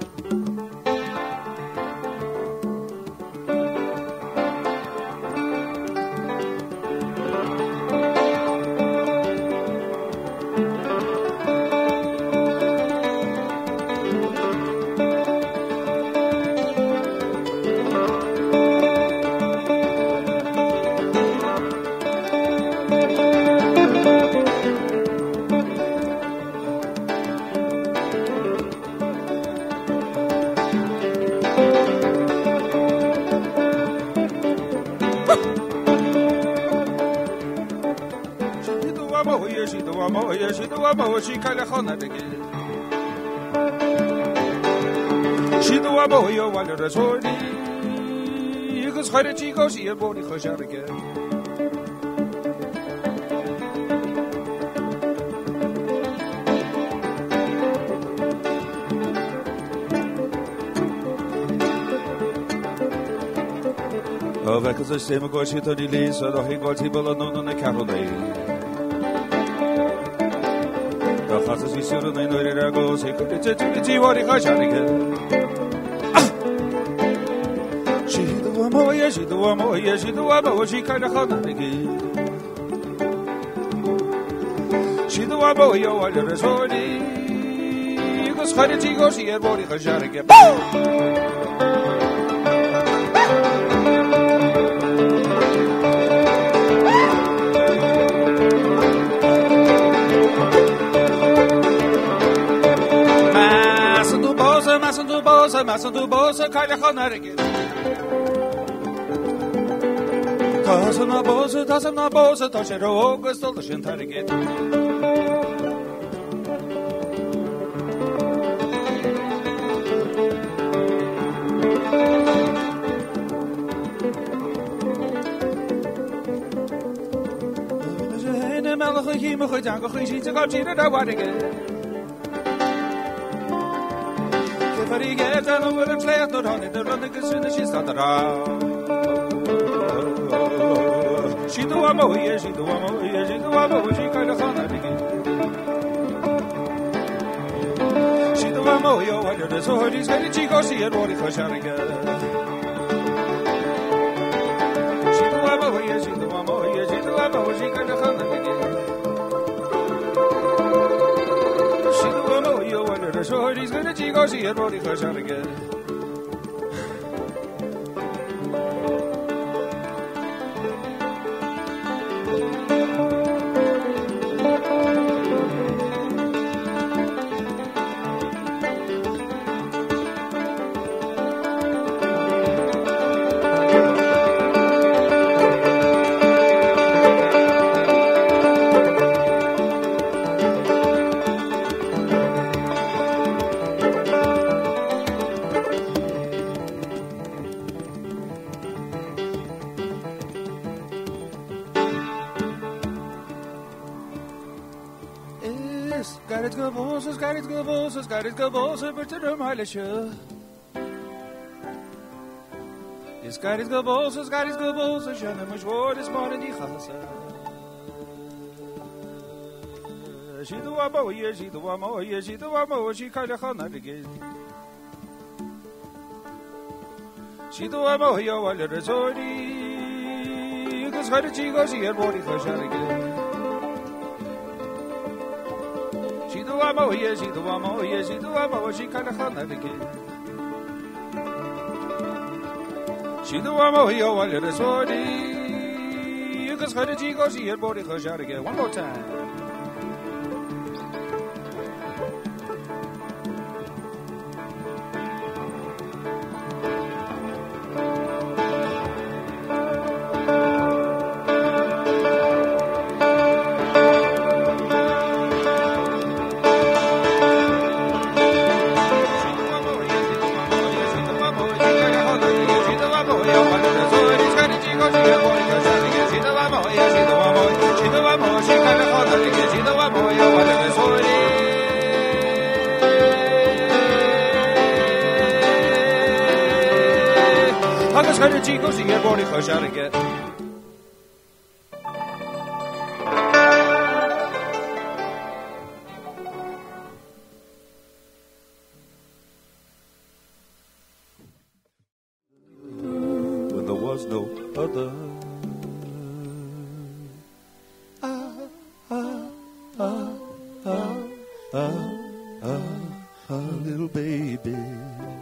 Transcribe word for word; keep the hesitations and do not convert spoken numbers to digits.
She kind of hung at again. She do a boy, you want to sword. You could swear that she goes here, body for sure again. Oh, because the same goes to the lease, or the he got people on the cattle day. As we see the name of the goes, he could see what he has again. She do a moya, she do a moya, she do a moya, she kind of hot again. She do a moya, while you're a sorry. You go swear that she goes here, what he has again. Mustn't do both, so kind of hard again. Doesn't know both, doesn't know both, touch it, August, the shintar again. The Melody, he would have a sheet of Gina, I want again. För I get and over the flat or on it, the running as soon as she started out. She do a moya, she do a moya, she do a moya, she kind of fun again. She do a moya, while you're the sword, he's very chico, see it, what he was shouting again. She do a moya, she do a moya, she do a moya, she kind of fun again. So he's gonna go see it, what he goes out again. Garret gebosos, garret gebosos, garret gebosos, but to them heilische. Is garret gebosos, garret gebosos, jene much word is more than die gasse. She do a moye, she do a moye, she do a moye, she kind of hana again. She do a moye, while you're sorry. Because her chico, she had body for sure again. She do a moya, she do a moya, she do a moya, she kind of hot again. She do a moya, while you're sorry. You can swear that she goes here, body for sure again. One more time. Chicos, y el body for sure again. was no other. Ah, ah, ah, ah, ah, ah, ah, little baby.